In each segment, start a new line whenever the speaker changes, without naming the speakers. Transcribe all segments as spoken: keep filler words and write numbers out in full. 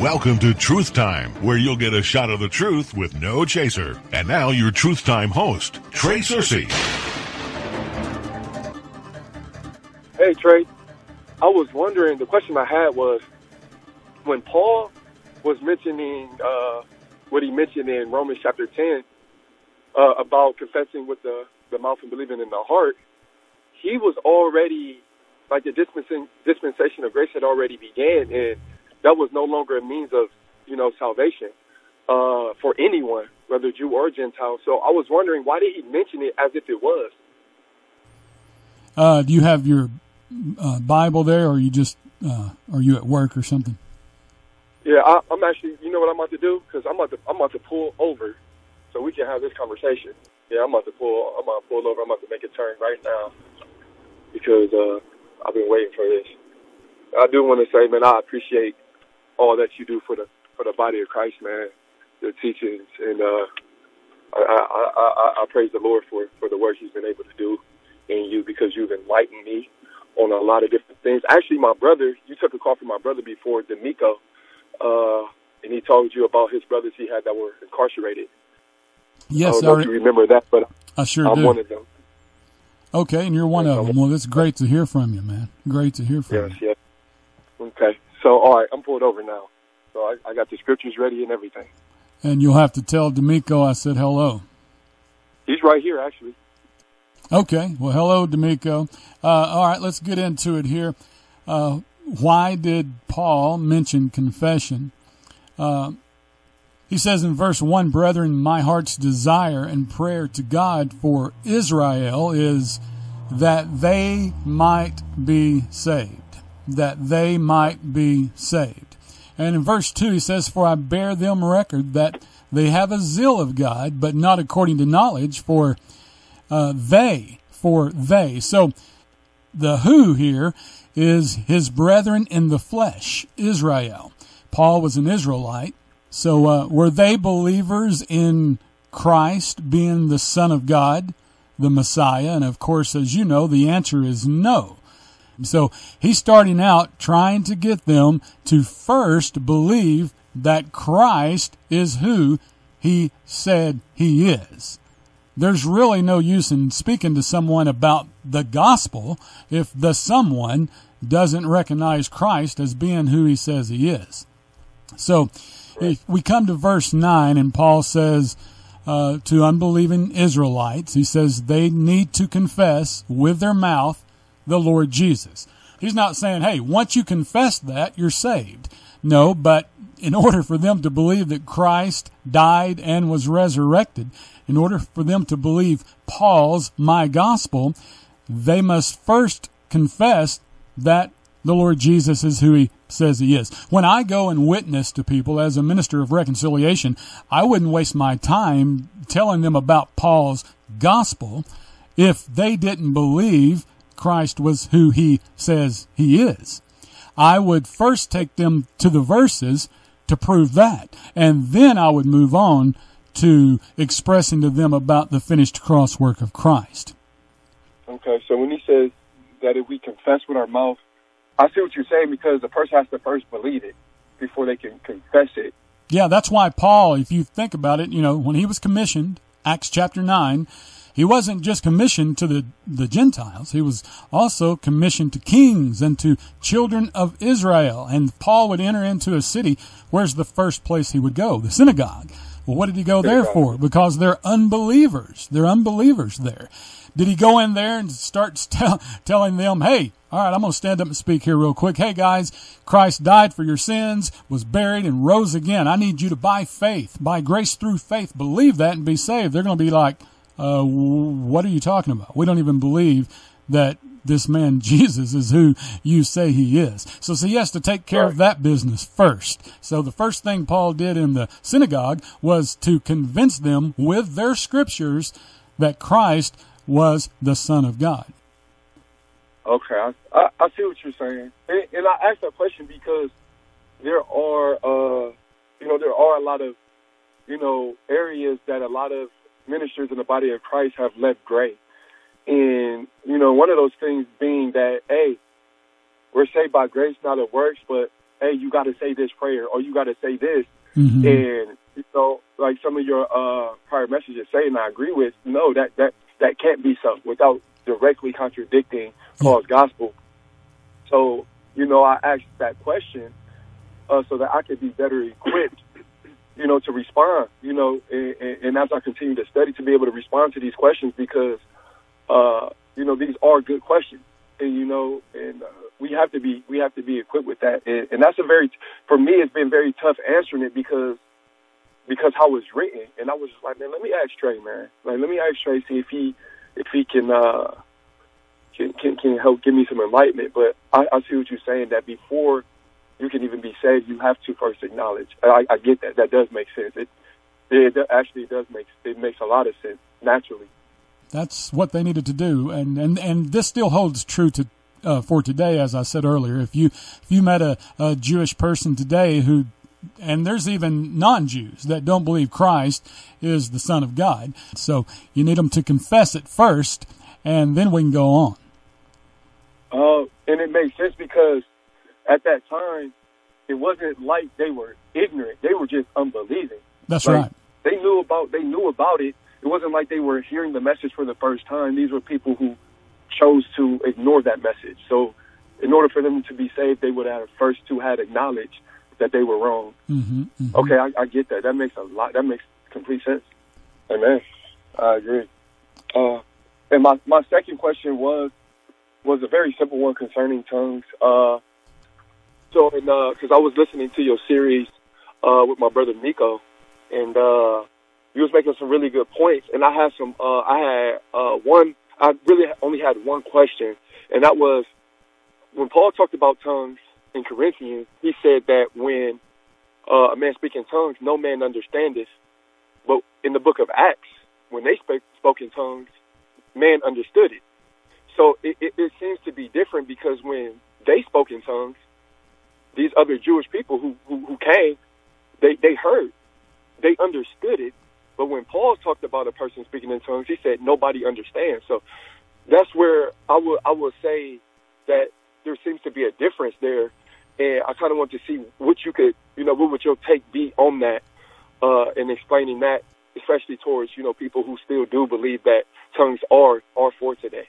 Welcome to Truth Time, where you'll get a shot of the truth with no chaser. And now your Truth Time host, Trey Searcy.
Hey, Trey. I was wondering, the question I had was, when Paul was mentioning uh, what he mentioned in Romans chapter ten uh, about confessing with the, the mouth and believing in the heart, he was already, like the dispensation, dispensation of grace had already began, and that was no longer a means of, you know, salvation uh, for anyone, whether Jew or Gentile. So I was wondering, why did he mention it as if it was?
Uh, do you have your uh, Bible there, or are you just uh, are you at work or something?
Yeah, I, I'm actually, you know what I'm about to do? Because I'm about to, I'm about to pull over so we can have this conversation. Yeah, I'm about to pull, I'm about to pull over. I'm about to make a turn right now because uh, I've been waiting for this. I do want to say, man, I appreciate all that you do for the for the body of Christ, man. Your teachings, and uh, I, I, I, I praise the Lord for, for the work He's been able to do in you, because you've enlightened me on a lot of different things. Actually, my brother, you took a call from my brother before, Demico. Uh, and he told you about his brothers he had that were incarcerated.
Yes,
I don't know if you remember that, but
I sure
I'm
do.
one of them.
Okay, and you're one of them. Well, it's great to hear from you, man. Great to hear from
yes,
you.
Yes, yes. Okay. So, all right, I'm pulled over now. So I, I got the scriptures ready and everything.
And you'll have to tell Demico I said hello.
He's right here, actually.
Okay. Well, hello, Demico. Uh, all right, let's get into it here. Uh, Why did Paul mention confession? Uh, he says in verse one, "Brethren, my heart's desire and prayer to God for Israel is that they might be saved." That they might be saved. And in verse two, he says, "For I bear them record that they have a zeal of God, but not according to knowledge, for uh, they, for they." So the who here is his brethren in the flesh, Israel. Paul was an Israelite. So uh, were they believers in Christ being the Son of God, the Messiah? And of course, as you know, the answer is no. So he's starting out trying to get them to first believe that Christ is who he said he is. There's really no use in speaking to someone about the gospel if the someone doesn't recognize Christ as being who he says he is. So if we come to verse nine, and Paul says uh, to unbelieving Israelites, he says they need to confess with their mouth the Lord Jesus. He's not saying, hey, once you confess that, you're saved. No, but in order for them to believe that Christ died and was resurrected, in order for them to believe Paul's my gospel, they must first confess that the Lord Jesus is who he says he is. When I go and witness to people as a minister of reconciliation, I wouldn't waste my time telling them about Paul's gospel if they didn't believe Christ was who he says he is. I would first take them to the verses to prove that, and then I would move on to expressing to them about the finished cross work of Christ.
Okay, so when he says that if we confess with our mouth, I see what you're saying, because the person has to first believe it before they can confess it.
Yeah, that's why Paul, if you think about it, you know, when he was commissioned, Acts chapter nine, he wasn't just commissioned to the, the Gentiles. He was also commissioned to kings and to children of Israel. And Paul would enter into a city. Where's the first place he would go? The synagogue. Well, what did he go there for? Because they're unbelievers. They're unbelievers there. Did he go in there and start tell, telling them, hey, all right, I'm going to stand up and speak here real quick. Hey, guys, Christ died for your sins, was buried, and rose again. I need you to, by faith, by grace through faith, believe that and be saved. They're going to be like, uh, what are you talking about? We don't even believe that this man Jesus is who you say he is. So, so he has to take care right. of that business first. So the first thing Paul did in the synagogue was to convince them with their scriptures that Christ was the Son of God.
Okay, I, I, I see what you're saying. And, and I asked that question because there are, uh, you know, there are a lot of, you know, areas that a lot of ministers in the body of Christ have left gray. And, you know, one of those things being that, hey, we're saved by grace, not of works, but hey, you got to say this prayer or you got to say this.
Mm-hmm.
And, you know, like some of your uh, prior messages say, and I agree with, no, that, that, that can't be so without directly contradicting Paul's yeah. gospel. So, you know, I asked that question uh, so that I could be better equipped, you know, to respond, you know, and, and as I continue to study, to be able to respond to these questions because, uh, you know, these are good questions. And, you know, and uh, we have to be we have to be equipped with that. And, and that's a very, for me, it's been very tough answering it because because how it's written. And I was just like, man, let me ask Trey, man. Like, let me ask Trey, see if he if he can uh, can, can can help give me some enlightenment. But I, I see what you're saying, that before you can even be saved, you have to first acknowledge. I, I get that. That does make sense. It, it actually does make it makes a lot of sense naturally.
That's what they needed to do, and and, and this still holds true to uh, for today. As I said earlier, if you if you met a, a Jewish person today who, and there's even non-Jews that don't believe Christ is the Son of God, so you need them to confess it first, and then we can go on.
Uh, and it makes sense because at that time, it wasn't like they were ignorant; they were just unbelieving.
That's
like,
right.
They knew about they knew about it. It wasn't like they were hearing the message for the first time. These were people who chose to ignore that message. So in order for them to be saved, they would have first to had acknowledged that they were wrong.
Mm-hmm, mm-hmm.
Okay, I, I get that. That makes a lot. That makes complete sense. Amen. I agree. Uh, and my, my second question was was a very simple one concerning tongues. Uh, so, because uh, I was listening to your series uh, with my brother Nico, and uh, you was making some really good points, and I had some. Uh, I had uh, one. I really only had one question, and that was when Paul talked about tongues in Corinthians. He said that when uh, a man speaks in tongues, no man understandeth. But in the book of Acts, when they spoke, spoke in tongues, man understood it. So it, it, it seems to be different because when they spoke in tongues, these other Jewish people who who, who came, they they heard, they understood it. But when Paul talked about a person speaking in tongues, he said nobody understands. So that's where I will I will say that there seems to be a difference there, and I kind of want to see what you could, you know, what would your take be on that, uh, and explaining that, especially towards, you know, people who still do believe that tongues are are for today.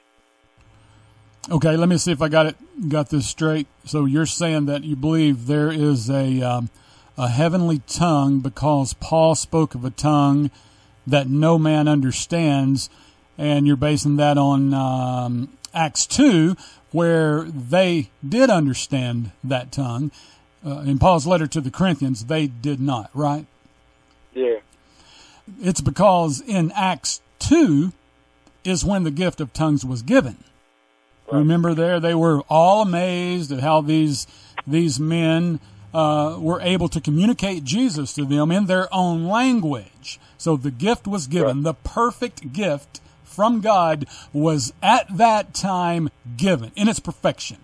Okay, let me see if I got it got this straight. So you're saying that you believe there is a um, a heavenly tongue because Paul spoke of a tongue that no man understands, and you're basing that on um, Acts two, where they did understand that tongue. Uh, in Paul's letter to the Corinthians, they did not, right?
Yeah.
It's because in Acts two is when the gift of tongues was given. Right. Remember there, they were all amazed at how these these men uh, were able to communicate Jesus to them in their own language. So the gift was given. Right. The perfect gift from God was at that time given in its perfection.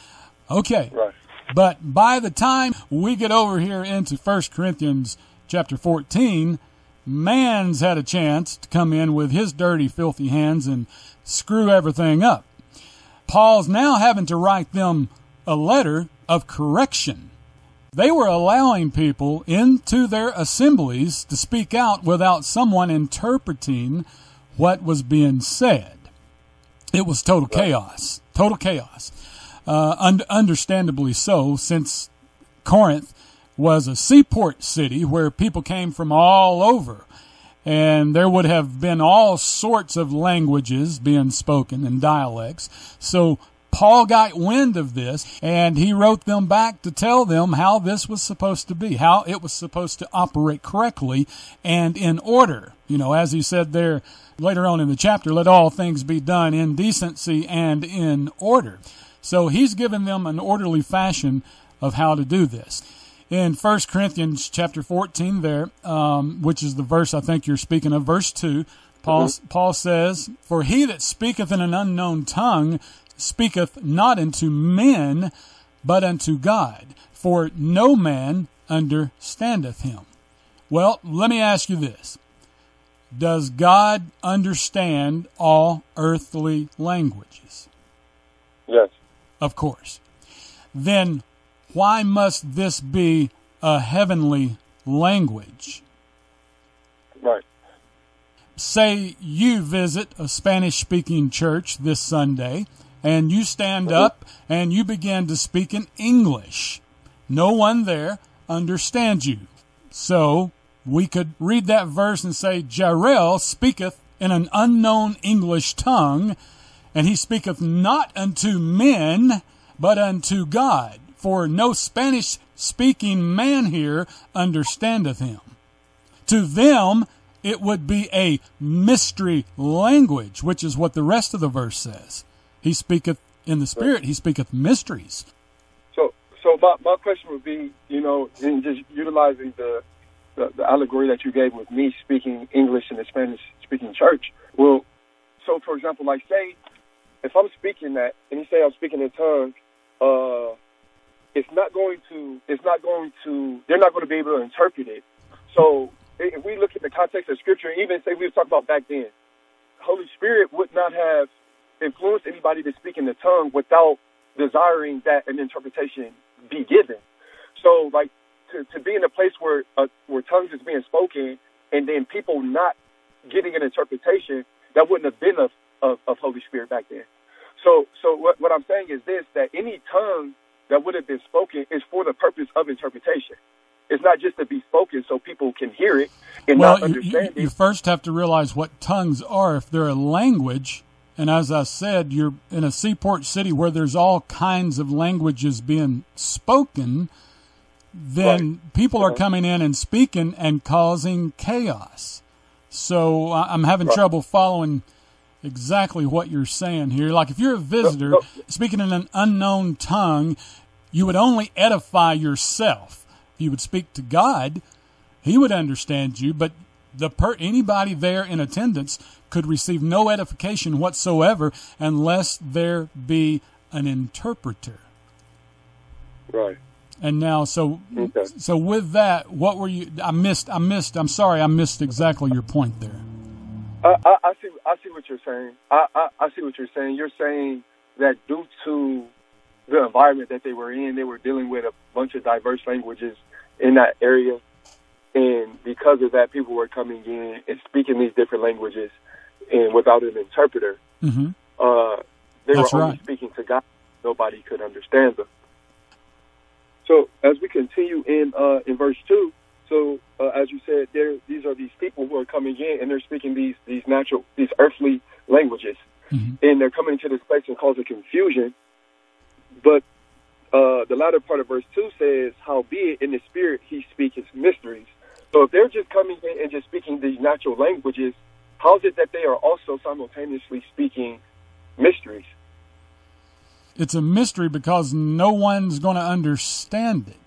Okay.
Right.
But by the time we get over here into First Corinthians chapter fourteen, man's had a chance to come in with his dirty, filthy hands and screw everything up. Paul's now having to write them a letter of correction. They were allowing people into their assemblies to speak out without someone interpreting what was being said. It was total chaos, total chaos. Uh, un- understandably so, since Corinth was a seaport city where people came from all over. And there would have been all sorts of languages being spoken and dialects. So Paul got wind of this, and he wrote them back to tell them how this was supposed to be, how it was supposed to operate correctly and in order. You know, as he said there later on in the chapter, let all things be done in decency and in order. So he's given them an orderly fashion of how to do this. In First Corinthians chapter fourteen there, um, which is the verse I think you're speaking of, verse two, Paul, mm-hmm. Paul says, "For he that speaketh in an unknown tongue speaketh not unto men, but unto God, for no man understandeth him." Well, let me ask you this. Does God understand all earthly languages?
Yes.
Of course. Then why must this be a heavenly language?
Right.
Say you visit a Spanish-speaking church this Sunday, and you stand mm-hmm. up and you begin to speak in English. No one there understands you. So we could read that verse and say, Jarrell speaketh in an unknown English tongue, and he speaketh not unto men, but unto God. For no Spanish-speaking man here understandeth him. To them, it would be a mystery language, which is what the rest of the verse says. He speaketh in the Spirit. He speaketh mysteries.
So so my, my question would be, you know, in just utilizing the, the, the allegory that you gave with me speaking English in a Spanish-speaking church. Well, so, for example, like, say, if I'm speaking that, and you say I'm speaking in tongues, uh, it's not going to, it's not going to, they're not going to be able to interpret it. So if we look at the context of Scripture, even say we were talking about back then, Holy Spirit would not have influenced anybody to speak in the tongue without desiring that an interpretation be given. So, like, to, to be in a place where uh, where tongues is being spoken and then people not getting an interpretation, that wouldn't have been of, of, of Holy Spirit back then. So, so what, what I'm saying is this, that any tongue that would have been spoken is for the purpose of interpretation. It's not just to be spoken so people can hear it and
well,
not understand
you, you,
it.
You first have to realize what tongues are. If they're a language, and as I said, you're in a seaport city where there's all kinds of languages being spoken, then
right.
people
uh-huh.
are coming in and speaking and causing chaos. So I'm having right. trouble following exactly what you're saying here. Like if you're a visitor
no, no.
speaking in an unknown tongue, you would only edify yourself. If you would speak to God, he would understand you, but the per- anybody there in attendance could receive no edification whatsoever unless there be an interpreter.
Right.
And now, so
okay.
so with that, what were you? I missed. I missed. I'm sorry. I missed exactly your point there.
I, I, I see. I see what you're saying. I, I, I see what you're saying. You're saying that due to the environment that they were in, they were dealing with a bunch of diverse languages in that area, and because of that, people were coming in and speaking these different languages, and without an interpreter,
mm-hmm.
uh, they
That's
were only
right.
speaking to God. Nobody could understand them. So as we continue in uh, in verse two, so uh, as you said, there these are these people who are coming in and they're speaking these these natural, these earthly languages,
mm-hmm.
and they're coming to this place and causing confusion. But uh, the latter part of verse two says, "Howbeit in the spirit he speaketh mysteries." So if they're just coming in and just speaking these natural languages, how is it that they are also simultaneously speaking mysteries?
It's a mystery because no one's going to understand it.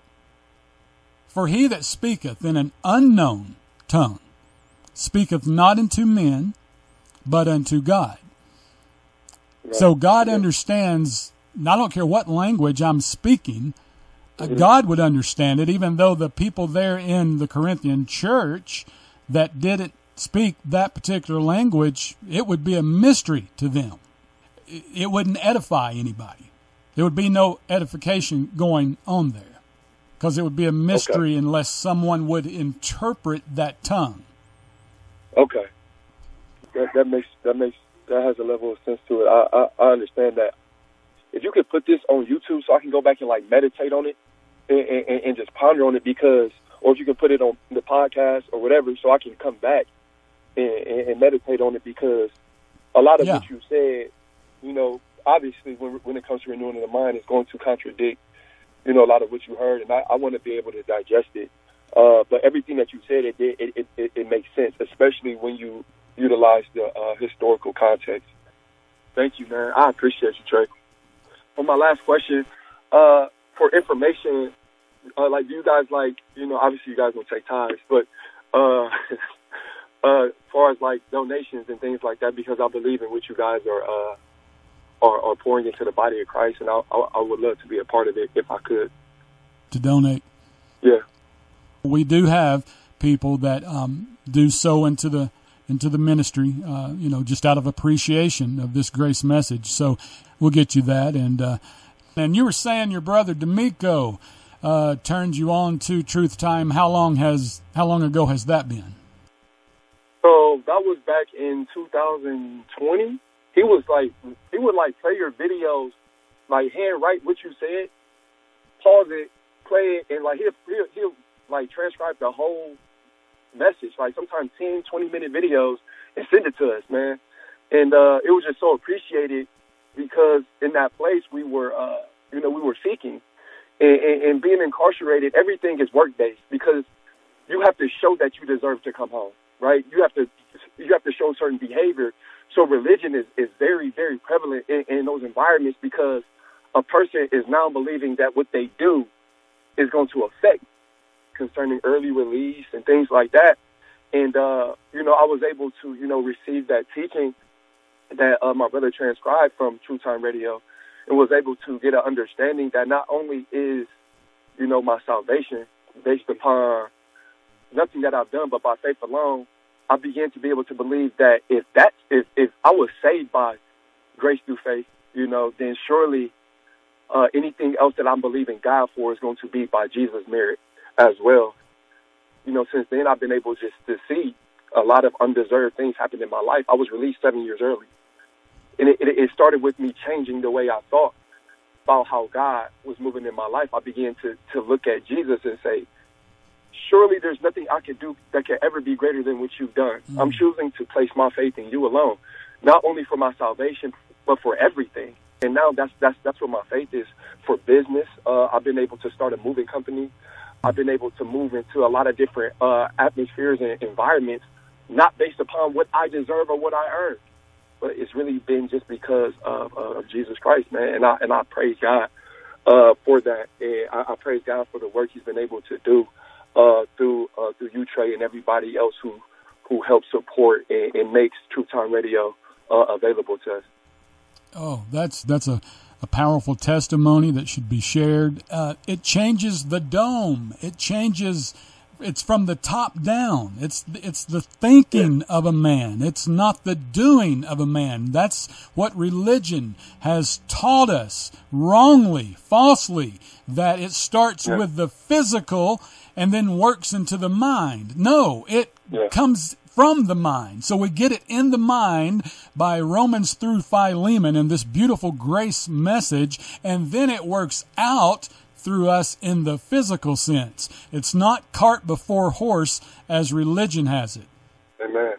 For he that speaketh in an unknown tongue speaketh not unto men, but unto God. Right. So God yeah. understands, I don't care what language I'm speaking, mm-hmm. God would understand it, even though the people there in the Corinthian church that didn't speak that particular language, it would be a mystery to them. It wouldn't edify anybody. There would be no edification going on there because it would be a mystery okay. unless someone would interpret that tongue.
Okay, that, that makes that makes that has a level of sense to it. I, I I understand that. If you could put this on YouTube so I can go back and like meditate on it and, and, and just ponder on it, because, or if you can put it on the podcast or whatever, so I can come back and, and, and meditate on it, because a lot of
yeah.
what you said, you know, obviously when when it comes to renewing of the mind, it's going to contradict, you know, a lot of what you heard, and I, I want to be able to digest it. Uh, but everything that you said, it it, it it it makes sense, especially when you utilize the uh, historical context. Thank you, man. I appreciate you, Trey. For my last question, uh, for information, uh, like, do you guys, like, you know, obviously you guys don't take tithes, but uh, uh, as far as, like, donations and things like that, because I believe in what you guys are uh, are, are pouring into the body of Christ, and I, I, I would love to be a part of it if I could.
To donate.
Yeah.
We do have people that um, do so into the into the ministry, uh, you know, just out of appreciation of this grace message. So we'll get you that. And uh, and you were saying your brother Demico, uh, turned you on to Truth Time. How long has how long ago has that been?
So that was back in two thousand twenty. He was like, he would like play your videos, like hand write what you said, pause it, play it, and like he'll, he'll, he'll like transcribe the whole message, like sometimes ten, twenty minute videos, and send it to us, man. And uh, it was just so appreciated because in that place we were, uh, you know, we were seeking. And, and, and being incarcerated, everything is work-based because you have to show that you deserve to come home, right? You have to you have to show certain behavior. So religion is, is very, very prevalent in, in those environments because a person is now believing that what they do is going to affect concerning early release and things like that. And, uh, you know, I was able to, you know, receive that teaching that uh, my brother transcribed from True Time Radio and was able to get an understanding that not only is, you know, my salvation based upon nothing that I've done, but by faith alone, I began to be able to believe that if that's, if, if I was saved by grace through faith, you know, then surely uh, anything else that I'm believing God for is going to be by Jesus' merit as well. You know, since then I've been able just to see a lot of undeserved things happen in my life. I was released seven years early. And it, it, it started with me changing the way I thought about how God was moving in my life. I began to, to look at Jesus and say, surely there's nothing I can do that can ever be greater than what you've done. Mm-hmm. I'm choosing to place my faith in you alone, not only for my salvation, but for everything. And now that's that's that's what my faith is for business. Uh, I've been able to start a moving company. I've been able to move into a lot of different uh, atmospheres and environments, not based upon what I deserve or what I earn, but it's really been just because of, uh, of Jesus Christ, man. And I and I praise God uh, for that. And I, I praise God for the work He's been able to do uh, through uh, through you, Trey, and everybody else who who helps support and, and makes True Time Radio uh, available to us.
Oh, that's that's a. A powerful testimony that should be shared. Uh, it changes the dome. It changes. It's from the top down. It's it's the thinking of a man. It's not the doing of a man. That's what religion has taught us wrongly, falsely, that it starts yeah. with the physical and then works into the mind. No, it yeah. comes from the mind. So we get it in the mind by Romans through Philemon and this beautiful grace message, and then it works out through us in the physical sense. It's not cart before horse as religion has it.
Amen.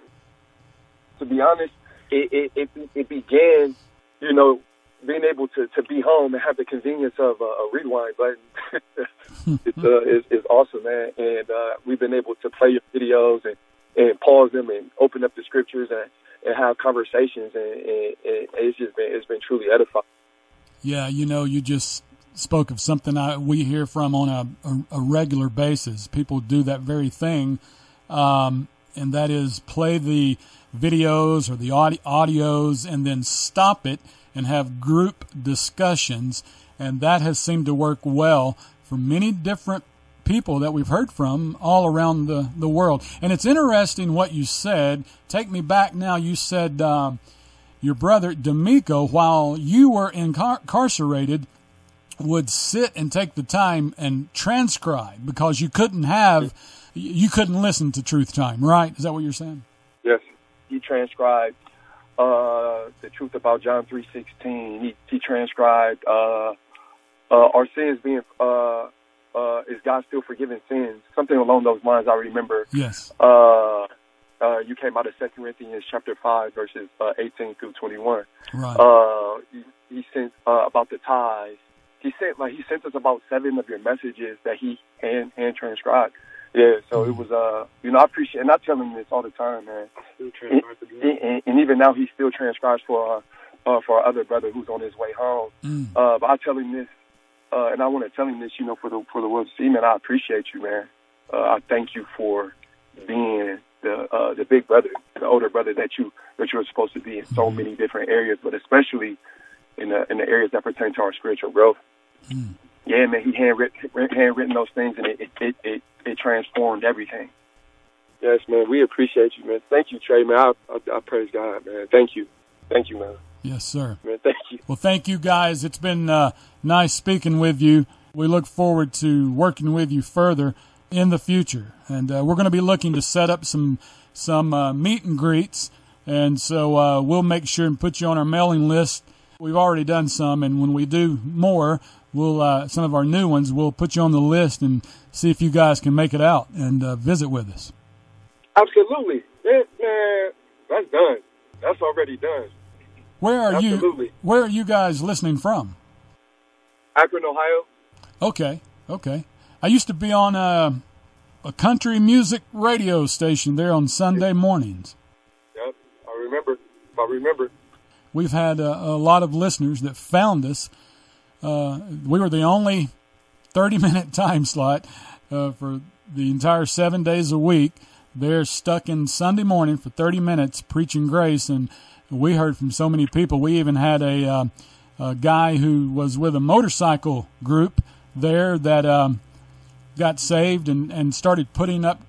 To be honest, it it, it, it began, you know, being able to, to be home and have the convenience of a, a rewind button. it's, uh, it's, it's awesome, man. And uh, we've been able to play your videos and and pause them and open up the scriptures and, and have conversations, and, and, and it's just been it's been truly edifying.
Yeah, you know, you just spoke of something I, we hear from on a, a, a regular basis. People do that very thing, um, and that is play the videos or the audi- audios and then stop it and have group discussions, and that has seemed to work well for many different people that we've heard from all around the, the world. And it's interesting what you said. Take me back now. You said um, your brother Demico, while you were incar- incarcerated, would sit and take the time and transcribe because you couldn't have, you couldn't listen to Truth Time, right? Is that what you're saying?
Yes. He transcribed uh, the truth about John three sixteen. He, he transcribed uh, uh, our sins being... Uh, Uh, is God still forgiving sins? Something along those lines, I remember.
Yes.
Uh, uh, you came out of Second Corinthians chapter five, verses uh, eighteen through twenty-one.
Right.
Uh, he, he sent uh, about the tithes. He sent like he sent us about seven of your messages that he hand hand transcribed. Yeah. So mm-hmm. it was uh you know I appreciate, and I tell him this all the time, man. Still transcribes and, and, and even now he still transcribes for uh, uh, for our other brother who's on his way home. Mm. Uh, but I tell him this. Uh, and I want to tell him this, you know, for the for the world to see, man. I appreciate you, man. Uh, I thank you for being the uh, the big brother, the older brother that you that you're supposed to be in so many different areas, but especially in the in the areas that pertain to our spiritual growth. Mm. Yeah, man. He handwritten handwritten those things, and it it, it it it transformed everything. Yes, man. We appreciate you, man. Thank you, Trey, man. I, I, I praise God, man. Thank you, thank you, man.
Yes, sir.
Man, thank you.
Well, thank you, guys. It's been uh, nice speaking with you, We look forward to working with you further in the future. And uh, we're going to be looking to set up some some uh, meet and greets. And so uh, we'll make sure and put you on our mailing list. We've already done some, and when we do more, we'll uh, some of our new ones, we'll put you on the list and see if you guys can make it out and uh, visit with us.
Absolutely. Man, man, that's done. That's already done.
Where are
Absolutely.
you? Where are you guys listening from?
Akron, Ohio.
Okay, okay. I used to be on a, a country music radio station there on Sunday mornings.
Yep, I remember. I remember.
We've had a, a lot of listeners that found us. Uh, we were the only thirty-minute time slot uh, for the entire seven days a week. They're stuck in Sunday morning for thirty minutes preaching grace, and we heard from so many people. We even had a, uh, a guy who was with a motorcycle group there that um, got saved and, and started putting up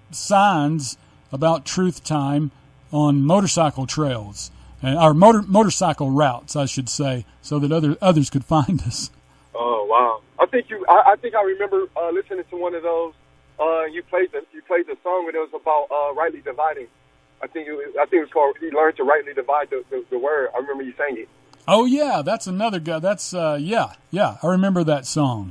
signs about truth time on motorcycle trails, and or motor motorcycle routes, I should say, so that other others could find us.
Oh wow! I think you. I, I think I remember uh, listening to one of those. Uh, you played the you played the song when it was about uh, rightly dividing. I think it, I think it was called "You Learn to Rightly Divide the, the, the Word." I remember you sang it.
Oh yeah, that's another guy. That's uh, yeah, yeah. I remember that song.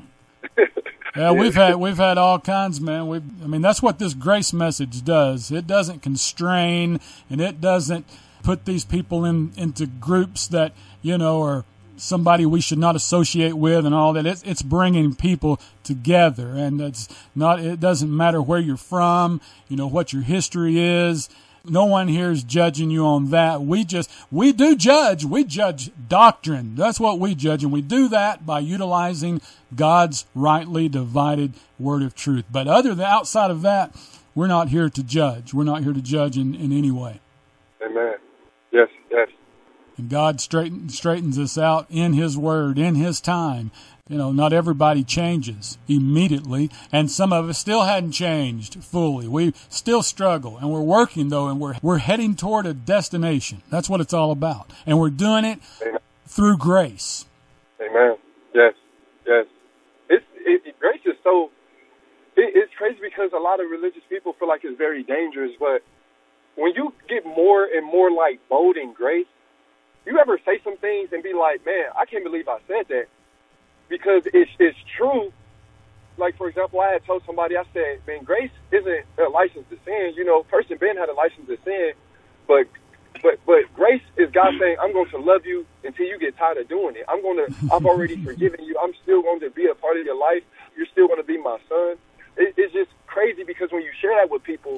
Yeah, we've had we've had all kinds, man. We, I mean, that's what this grace message does. It doesn't constrain, and it doesn't put these people in into groups that you know are somebody we should not associate with and all that. It's it's bringing people together, and it's not. It doesn't matter where you're from, you know, what your history is. No one here is judging you on that. We just, we do judge. We judge doctrine. That's what we judge. And we do that by utilizing God's rightly divided word of truth. But other than outside of that, we're not here to judge. We're not here to judge in, in any way.
Amen. Yes, yes.
And God straighten, straightens us out in His word, in His time. You know, not everybody changes immediately, and some of us still hadn't changed fully. We still struggle, and we're working, though, and we're we're heading toward a destination. That's what it's all about. And we're doing it Amen. Through grace.
Amen. Yes, yes. It's, it, it, grace is so, it, it's crazy because a lot of religious people feel like it's very dangerous, but when you get more and more, like, bold in grace, you ever say some things and be like, man, I can't believe I said that. Because it's, it's true. Like, for example, I had told somebody, I said, man, grace isn't a license to sin. You know, person Ben had a license to sin, but but but grace is God saying, I'm going to love you until you get tired of doing it. I'm going to, I've already forgiven you. I'm still going to be a part of your life. You're still going to be my son. It, it's just crazy because when you share that with people,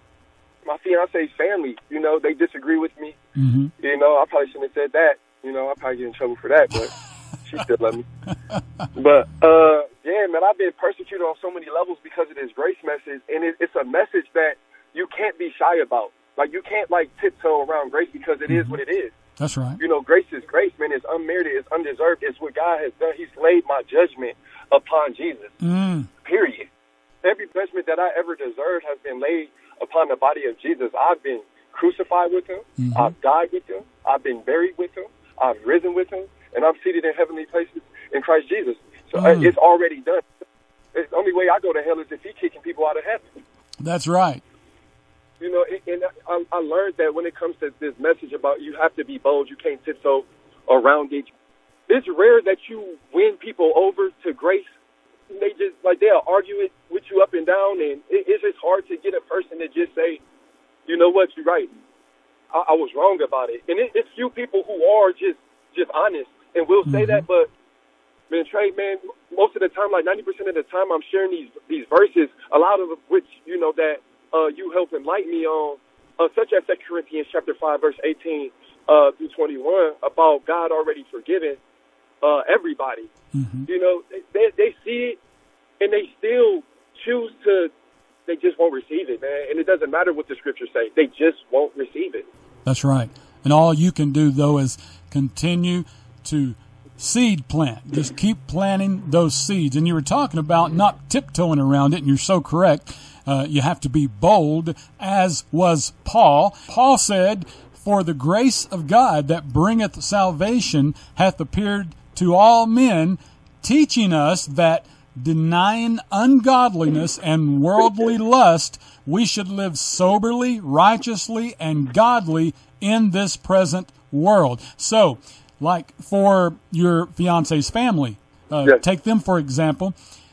my fiance's family, you know, they disagree with me. Mm-hmm. You know, I probably shouldn't have said that. You know, I'll probably get in trouble for that, but she still love me. But, uh, yeah, man, I've been persecuted on so many levels because of this grace message, and it, it's a message that you can't be shy about. Like, you can't, like, tiptoe around grace because it mm-hmm. is what it is.
That's right.
You know, grace is grace, man. It's unmerited. It's undeserved. It's what God has done. He's laid my judgment upon Jesus, mm. period. Every judgment that I ever deserved has been laid upon the body of Jesus. I've been crucified with him. Mm-hmm. I've died with him. I've been buried with him. I've risen with him. And I'm seated in heavenly places in Christ Jesus. So mm. it's already done. The only way I go to hell is if he's kicking people out of heaven.
That's right.
You know, and I, I learned that when it comes to this message about you have to be bold, you can't tiptoe around it. It's rare that you win people over to grace. They just, like, they'll argue it with you up and down, and it, it's just hard to get a person to just say, you know what, you're right. I, I was wrong about it. And it, it's few people who are just, just honest and will say mm-hmm. that, but, man, Trey, man, most of the time, like ninety percent of the time I'm sharing these, these verses, a lot of which, you know, that uh, you help enlighten me on, uh, such as Second Corinthians chapter five, verse eighteen uh, through twenty-one, about God already forgiving uh, everybody. Mm-hmm. You know, they, they see it, and they still choose to, they just won't receive it, man. And it doesn't matter what the scriptures say. They just won't receive it.
That's right. And all you can do, though, is continue to seed plant. Just keep planting those seeds. And you were talking about not tiptoeing around it, and you're so correct. Uh, you have to be bold, as was Paul. Paul said, for the grace of God that bringeth salvation hath appeared to all men, teaching us that denying ungodliness and worldly lust, we should live soberly, righteously, and godly in this present world. So, like for your fiance's family, uh,
yes.
take them for example,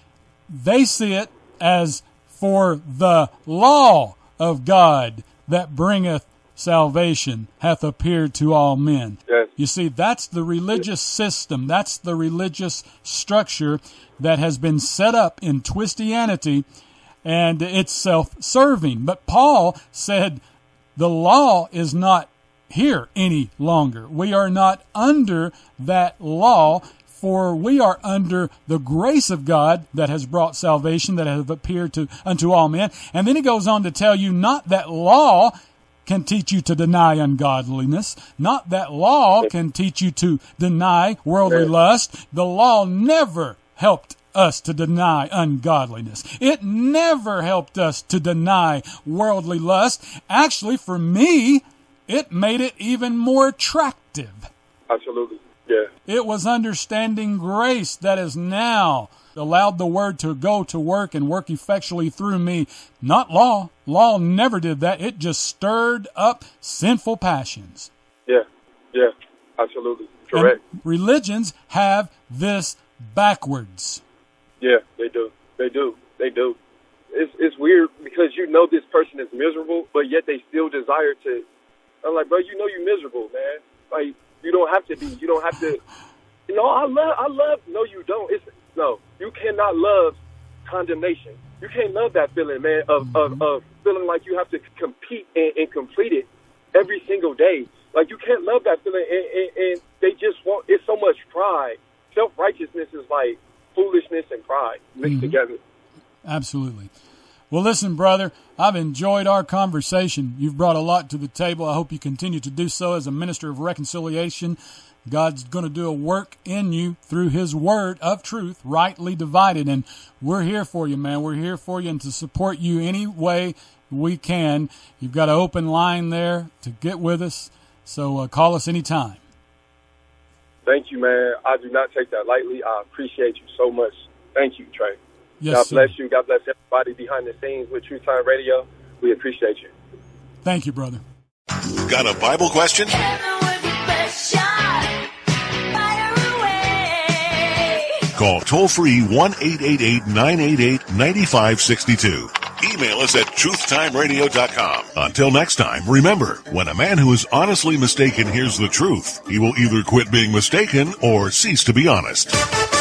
they see it as for the law of God that bringeth salvation hath appeared to all men.
Yes.
You see, that's the religious system. That's the religious structure that has been set up in Twistianity, and it's self-serving. But Paul said the law is not here any longer. We are not under that law, for we are under the grace of God that has brought salvation, that has appeared to unto all men. And then he goes on to tell you, not that law can teach you to deny ungodliness. Not that law can teach you to deny worldly lust. The law never helped us to deny ungodliness. It never helped us to deny worldly lust. Actually, for me, it made it even more attractive.
Absolutely, yeah.
It was understanding grace that has now allowed the word to go to work and work effectually through me. Not law. Law never did that. It just stirred up sinful passions.
Yeah, yeah, absolutely. Correct.
And religions have this backwards.
Yeah, they do. They do. They do. It's it's weird because you know this person is miserable, but yet they still desire to. I'm like, bro, you know you're miserable, man. Like, you don't have to be. You don't have to. You know, I love. I love. No, you don't. It's no. You cannot love condemnation. You can't love that feeling, man, of mm-hmm. of, of feeling like you have to compete and, and complete it every single day. Like, you can't love that feeling, and, and, and they just want. It's so much pride. Self-righteousness is like foolishness and pride mixed mm-hmm. together.
Absolutely. Well, listen, brother, I've enjoyed our conversation. You've brought a lot to the table. I hope you continue to do so as a minister of reconciliation. God's going to do a work in you through his word of truth, rightly divided. And we're here for you, man. We're here for you and to support you any way we can. You've got an open line there to get with us. So uh, call us anytime.
Thank you, man. I do not take that lightly. I appreciate you so much. Thank you, Trey.
Yes,
God
sir.
bless you. God bless everybody behind the scenes with True Time Radio. We appreciate you.
Thank you, brother.
Got a Bible question? Call toll-free one eight eight eight, nine eight eight, nine five six two. Email us at truth time radio dot com. Until next time, remember, when a man who is honestly mistaken hears the truth, he will either quit being mistaken or cease to be honest.